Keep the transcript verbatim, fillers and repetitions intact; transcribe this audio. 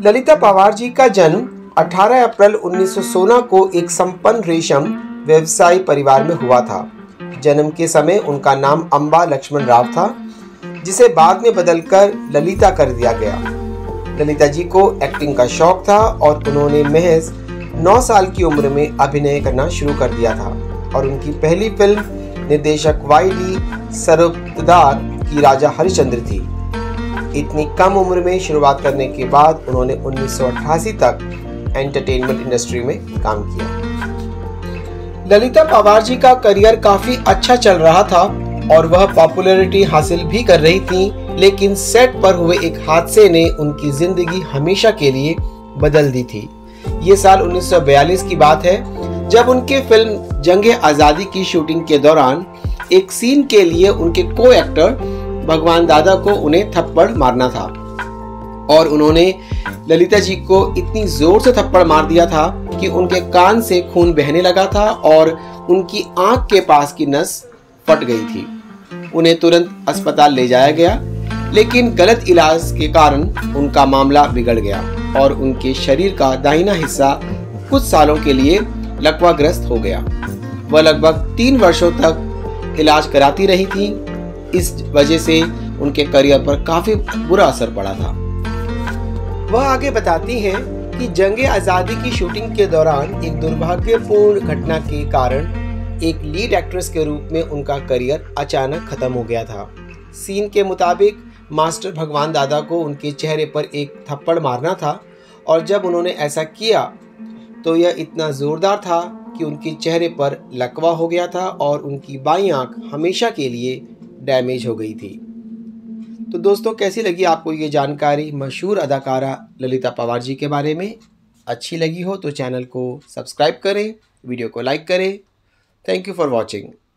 ललिता पवार जी का जन्म अठारह अप्रैल उन्नीस सौ सोलह को एक संपन्न रेशम व्यवसायी परिवार में हुआ था। जन्म के समय उनका नाम अंबा लक्ष्मण राव था, जिसे बाद में बदलकर ललिता कर दिया गया। ललिता जी को एक्टिंग का शौक था और उन्होंने महज नौ साल की उम्र में अभिनय करना शुरू कर दिया था और उनकी पहली फिल्म निर्देशक वाई डी सरपोतदार की राजा हरिश्चंद्र थी। इतनी कम उम्र में शुरुआत करने के बाद उन्होंने उन्नीस सौ अट्ठासी तक एंटरटेनमेंट इंडस्ट्री में काम किया। ललिता पवार जी का करियर काफी अच्छा चल रहा था और वह पॉपुलैरिटी हासिल भी कर रही थी, लेकिन सेट पर हुए एक हादसे ने उनकी जिंदगी हमेशा के लिए बदल दी थी। ये साल उन्नीस सौ बयालीस की बात है, जब उनके फिल्म जंगे आजादी की शूटिंग के दौरान एक सीन के लिए उनके को एक्टर भगवान दादा को उन्हें थप्पड़ मारना था और उन्होंने ललिता जी को इतनी जोर से थप्पड़ मार दिया था कि उनके कान से खून बहने लगा था और उनकी आंख के पास की नस फट गई थी। उन्हें तुरंत अस्पताल ले जाया गया, लेकिन गलत इलाज के कारण उनका मामला बिगड़ गया और उनके शरीर का दाहिना हिस्सा कुछ सालों के लिए लकवाग्रस्त हो गया। वह लगभग तीन वर्षों तक इलाज कराती रही थी। इस वजह से उनके करियर पर काफी बुरा असर पड़ा था। वह आगे बताती हैं कि जंगे आजादी की शूटिंग के दौरान एक दुर्भाग्यपूर्ण घटना के कारण एक लीड एक्ट्रेस के रूप में उनका करियर अचानक खत्म हो गया था। सीन के मुताबिक मास्टर भगवान दादा को उनके चेहरे पर एक थप्पड़ मारना था और जब उन्होंने ऐसा किया तो यह इतना जोरदार था कि उनके चेहरे पर लकवा हो गया था और उनकी बाईं आंख हमेशा के लिए डैमेज हो गई थी। तो दोस्तों, कैसी लगी आपको ये जानकारी मशहूर अदाकारा ललिता पवार जी के बारे में? अच्छी लगी हो तो चैनल को सब्सक्राइब करें, वीडियो को लाइक करें। Thank you for watching.